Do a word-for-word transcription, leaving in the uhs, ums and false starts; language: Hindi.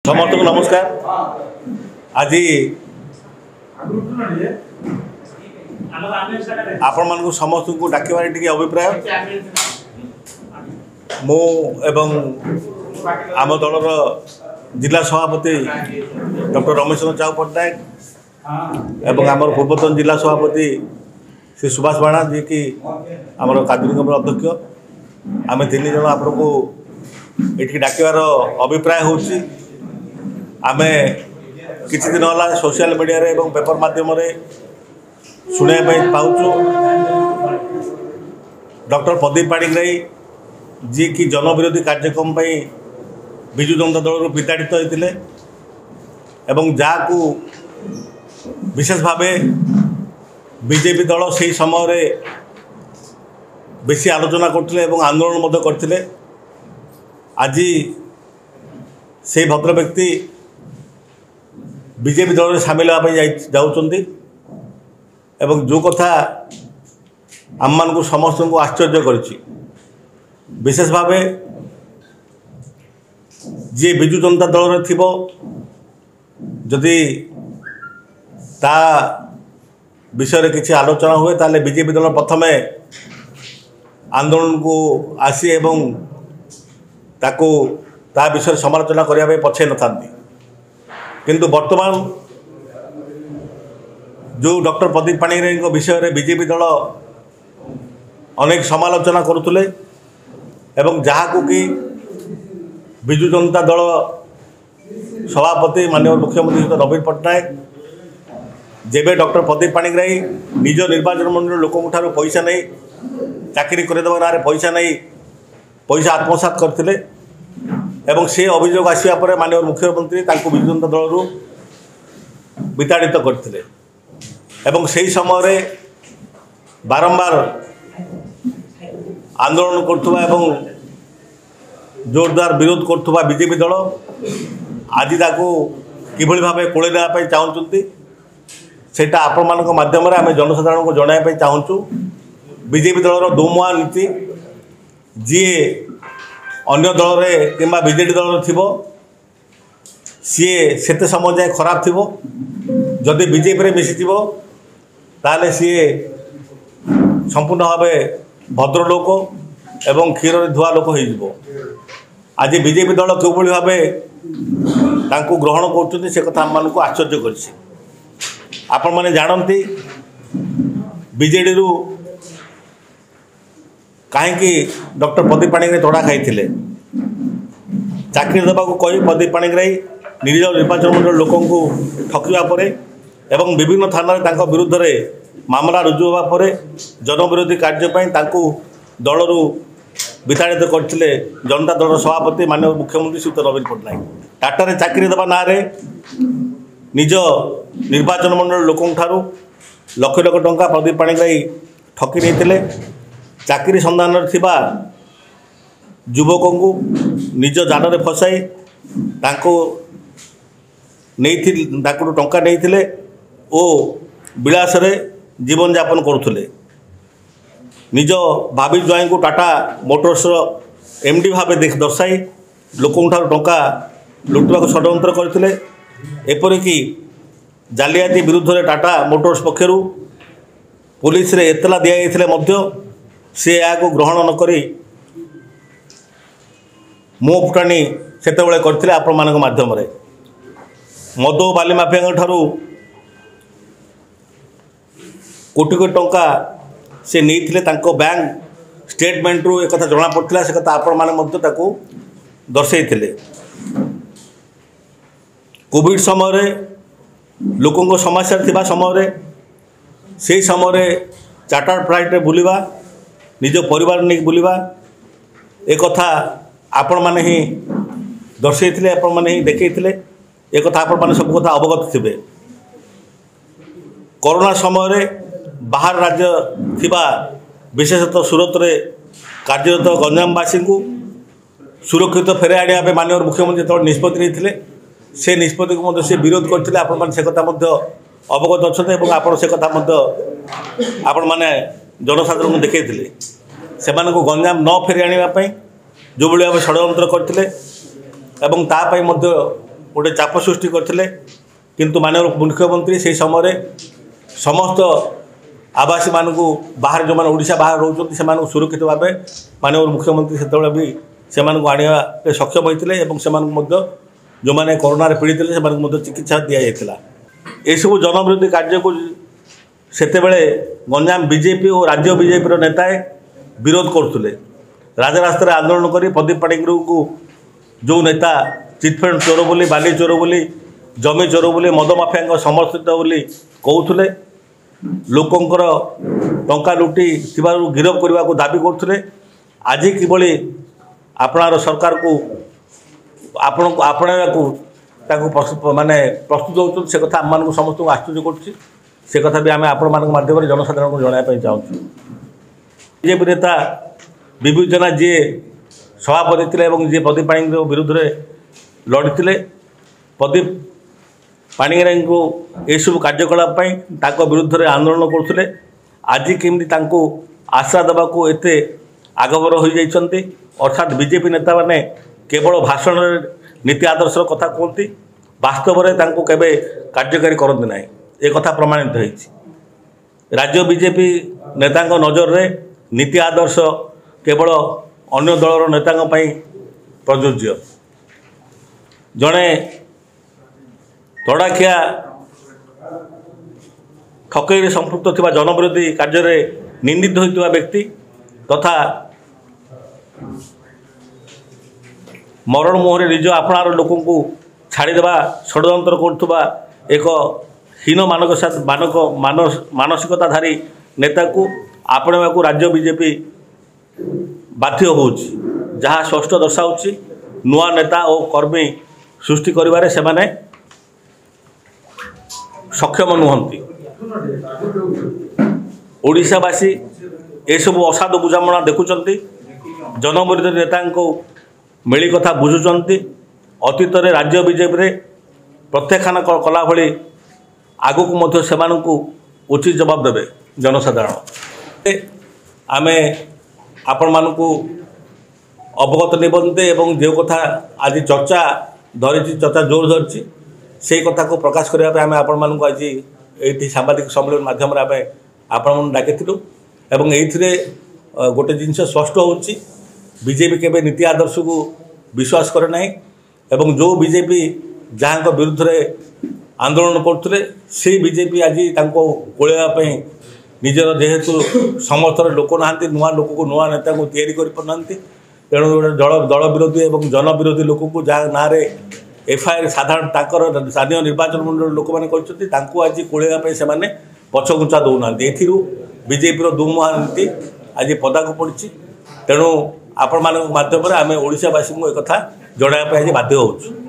समस्त को नमस्कार। आज आपण मान समस्त को डाकिबार टी अभिप्राय मो एवं आम दलर जिला सभापति डॉक्टर रमेश चंद्र साहू पट्टनायक एवं आम पूर्वतन जिला सभापति श्री सुभाष बाणा जी की आम कादुनिगम अध्यक्ष आम तीन जन आपको ये डाकिबार अभिप्राय हो आम किसी दिन है सोशल मीडिया रे एवं पेपर माध्यम शुणा पाचु डॉक्टर प्रदीप पाणिग्राही जी की जनविरोधी कार्यक्रम विजु जनता दल विताड़ित होते एवं जहाँ को विशेष भाव बीजेपी दल से समय बेसी आलोचना करते आंदोलन करते आज से भद्र व्यक्ति बीजेपी दल में सामिल होगा जाऊँच एवं जो कथा आम मान को समस्त को आश्चर्य करिछि विशेष भाव जी विजु जनता दल में थिबो जदि ता विषय किसी आलोचना हुए ताले बीजेपी दल प्रथम आंदोलन को आसी एवं ताको ता विषय समालोचना करने पछे न था किंतु वर्तमान जो डॉक्टर प्रदीप पाणिग्राही विषय में बीजेपी दल अनेक समालोचना करुले एवं जहाँ को कि विजु जनता दल सभापति माननीय मुख्यमंत्री नवीन पट्टनायक जेबे डॉक्टर प्रदीप पाणिग्राही निज निर्वाचन मंडल लोक पैसा नहीं चाकरी करदेवा ना पैसा नहीं पैसा आत्मसात करते एवं से अभियोग आसवा पर माननीय मुख्यमंत्री विजु जनता दल विताड़ित करते एवं से ही समय बारंबार आंदोलन करुवा एवं जोरदार विरोध करुवा बीजेपी दल आज ताको किभली भाव कोड़े नापी चाहूँगी सेटा आपण मान मध्यम आम जनसाधारण को जनवाई चाहूँ बीजेपी दलर दोमुआ नीति जी अन्य दल में कि बीजेडी दल थी सी से समय जाए खराब थी जदि बीजेपी में मिसी ताले सी संपूर्ण भाव भद्र लोक एवं क्षीर धुआ लोक हो आज बीजेपी दल किभली भाव ग्रहण कर से कथा आम को आश्चर्य कर आपण मैंने जानती बीजेडी रु कहीं डॉक्टर प्रदीप पाणिग्राही तड़ा खाई चाकरी देवा कही प्रदीप पाणिग्राही निज निर्वाचन मंडल लोक ठकवा पर एवं विभिन्न थाना विरुद्ध में मामला रुजु होगा जनविरोधी कार्यपाई दल विताड़ित करते जनता दल सभापति माननीय मुख्यमंत्री श्री नवीन पट्टनायक टाटा चाकरी देवा ना निज निर्वाचन मंडल लोक लक्ष लक्ष टंका प्रदीप पाणिग्राही ठकी नहीं चाकरी संधान युवक को निज जान में फसाई टंका नहीं ओ विलास जीवन यापन करुले निज भाभी ज्वाई को टाटा मोटर्स एमडी भाव देख दर्शाई लोक टंका लुटवा षड्यंत्र करते एपरिकी जालियाती विरुद्ध में टाटा मोटर्स पक्षर पुलिस रे एतला दिया से यहाँ ग्रहण नक मुँह फुटाणी से करते आपण मान मध्यम मद और बाली माफिया ठारू कोटी कोटी टंका से नहीं बैंक स्टेटमेंट रू एक जना पड़ा से कथा आपण मैंने दर्शे कोविड समय लोकों समस्या थिबा समय से समय चार्टर्ड फ्लाइट रे बुलिबा निज परिवार नहीं बुलिबा एक कथा आपण माने ही दर्शे आपण माने ही देखते एक कथा आपण माने सब कथा अवगत थे कोरोना समय बाहर राज्य थिबा विशेषतः सूरत रे कार्यरत गंजामवासी को सुरक्षित फेरे आने माननीय मुख्यमंत्री तक निष्पत्ति नहीं से निष्पत्ति को से विरोध करते आपण से कथा अवगत अच्छा आप से कथा आपण मैंने जनसाधारण को देखते से गंजाम न फेरी आने जो भाई भाव षड्यंत्र करते गोटे चाप सृष्टि करते किंतु माननीय मुख्यमंत्री से समय समस्त आवासी मानक बाहर जो मैंने ओडिशा बाहर रोच से सुरक्षित भाव माननीय मुख्यमंत्री से भी से आने सक्षम होते जो मैंने कोरोना पीड़ित से चिकित्सा दि जाता यू जनविरोधी कार्य को सेते गंजाम बीजेपी और राज्य बीजेपी नेताए विरोध करुले राजरास्तार आंदोलन कर प्रदीप पाणिग्राही को जो नेता चिटफंड चोर बोली बाली चोर बोली जमी चोर बोली मद माफिया समर्थित बोली कहते लोकंर टंका लुटी गिरफ करने को दाबी करते आज किभली आपणार सरकार को आपण को आपणा माने प्रस्तुत होते से कथा आम समस्त आश्चर्य कर से कथा भी आम आपण मान मध्यम जनसाधारण को जनापी चाहूँ बीजेपी नेता विभू जेना जी सभापति थे जी प्रदीप पाणिग्राही विरुद्ध में लड़ते प्रदीप पाणिग्राही को यू कार्यकलाप विरुद्ध में आंदोलन करते आज केमती आश्रा देवा एत आगभर हो जाती अर्थात बीजेपी नेता मैंने केवल भाषण नीति आदर्श कथा कहती वास्तव में केवे कार्यकारी करते ना एक कथा प्रमाणित होती राज्य बीजेपी नेता नजर में नीति आदर्श केवल अन्य दलर नेता प्रযোज्य जड़े तड़ाखिया ठकई संपृक्त थी जनविरोधी कार्य निंदित होता व्यक्ति तथा मरण मुहर निज आपणार लोक छाड़देवा षड्यंत्र करुवा एक हीन मानक मानक मानस मानसिकताधारी नेता को आपणा को राज्य बीजेपी बाध्य हो जहाँ स्पष्ट दर्शाऊँ नुआ नेता और कर्मी सृष्टि करिवारे से माने सक्षम नुहंती ओडिशावासी ये सब असाधु बुझामणा देखुंट जनविरोधी नेता मिली कथा बुझुंट अतीत राज्य बीजेपी प्रत्याख्यान कला भली आग को से उचित जवाब देवे जनसाधारण आमे आपण मानू अवगत निबंधे एवं जो कथा आज चर्चा धरी चर्चा जोर धरी से कथा को प्रकाश करने आम आपण मानू आज ये सांबादिक सम्मेलन मध्यम आम आपण डाकिलु एवं ये गोटे जिनस स्पष्ट हो बीजेपी केवे नीति आदर्श को विश्वास करे ना एवं जो बीजेपी जहाँ विरुद्ध में आंदोलन करते से बीजेपी आज कोलैवाई निजर जेहेतु समर्थन लोक ना नुआ लोक को नुआ नेता को तैयारी करना तेणु गोटे दल दल विरोधी और जन विरोधी लोक को जहाँ ना एफआईआर साधारण स्थानीय निर्वाचन मंडल लोक मैंने आज कोलैवाई से पछघुंचा दौना बीजेपी दुमुहा नीति आज पदा को पड़ी तेणु आपण मान माध्यम आम ओडिशावासी को एक कथा जनाया बाध्य होउछु।